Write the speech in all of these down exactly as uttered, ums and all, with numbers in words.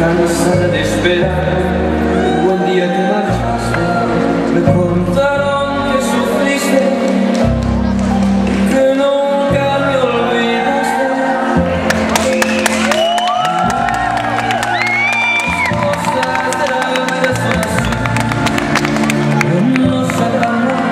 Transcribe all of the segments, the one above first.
cansada de esperar, buen día te marchaste, me contaron que sufriste, que nunca me olvidaste. Las cosas de la vida son así, no se acaban.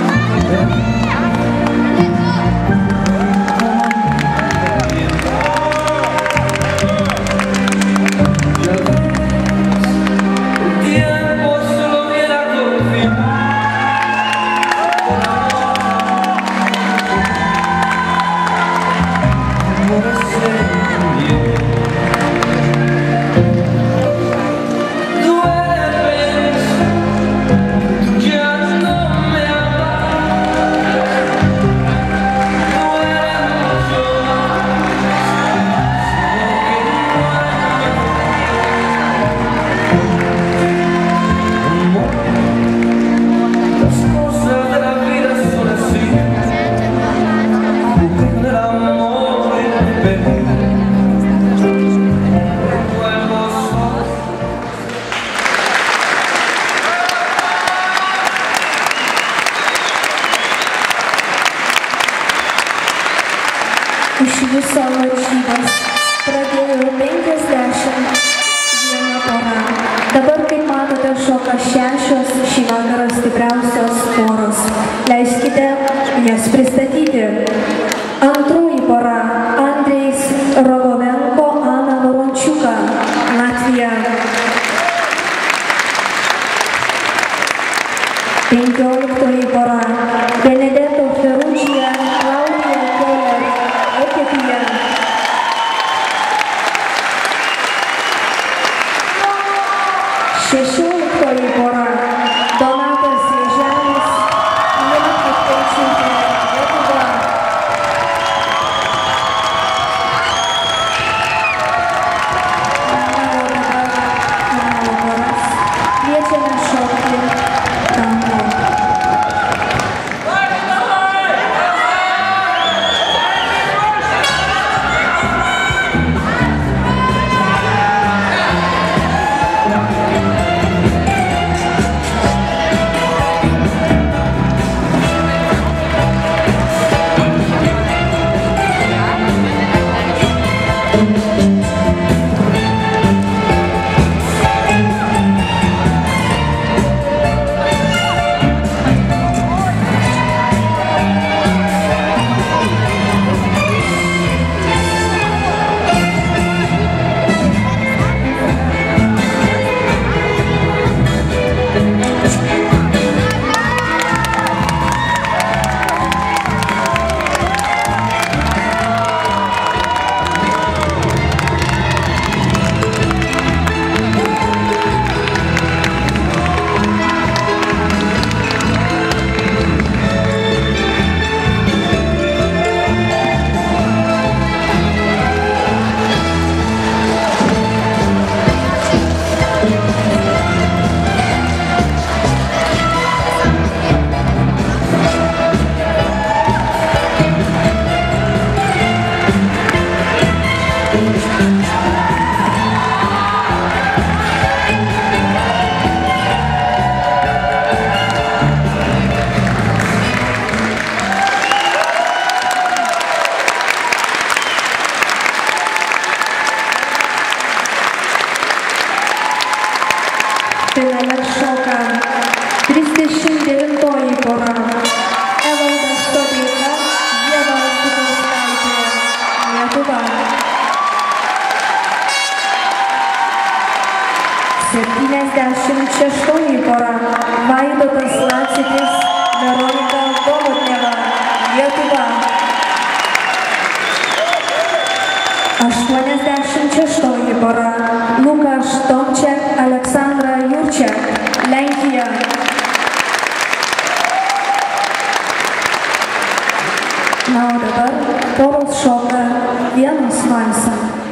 Iš viso varžybas pradėjo penkiasdešimt viena pora. Dabar, kaip matote, šoka šešios šį vakarą stipriausios poros. Leiskite jas pristatyti. Antroji pora – Andrejs Rogovenko, Ana Vorončiuka, Latvija. Penkioliktoji pora – Benedetto Ferruccia, Claudia Keller, Vokietija. Šešioliktoji pora – Donatas Ježelis, Lina Petkevičiūtė, Lietuva. Na, o dabar finalo poras. Kviečiame šokti tango. Finale šoka trisdešimt devintoji pora – Evaldas Stodeika, Ieva Žukauskaitė, Lietuva. septyniasdešimt šeštoji pora – Vaidotas Lacitis, Veronika Golodneva, Lietuva. aštuoniasdešimt šeštoji pora – Lukas Tomček, Aleksandra Jurčiak, Lenkija. Na, o dabar poros šoka vienas valsą.